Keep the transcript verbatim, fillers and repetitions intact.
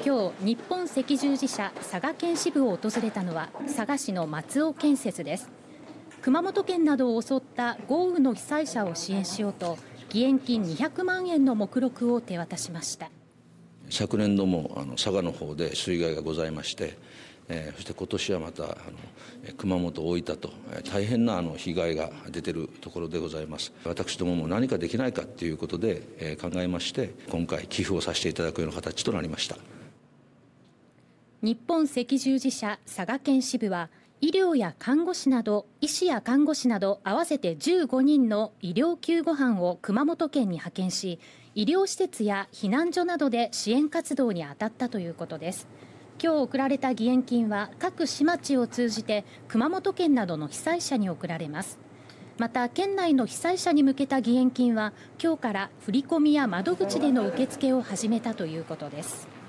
今日、日本赤十字社佐賀県支部を訪れたのは佐賀市の松尾建設です。熊本県などを襲った豪雨の被災者を支援しようと義援金にひゃくまんえんの目録を手渡しました。 昨年度もあの佐賀の方で水害がございまして、えー、そして今年はまたあの熊本、大分と大変なあの被害が出ているところでございます。私どもも何かできないかということで、えー、考えまして今回寄付をさせていただくような形となりました。 日本赤十字社佐賀県支部は医療や看護師など医師や看護師など合わせてじゅうごにんの医療救護班を熊本県に派遣し、医療施設や避難所などで支援活動に当たったということです。今日送られた義援金は各市町を通じて熊本県などの被災者に送られます。また県内の被災者に向けた義援金は今日から振り込みや窓口での受付を始めたということです。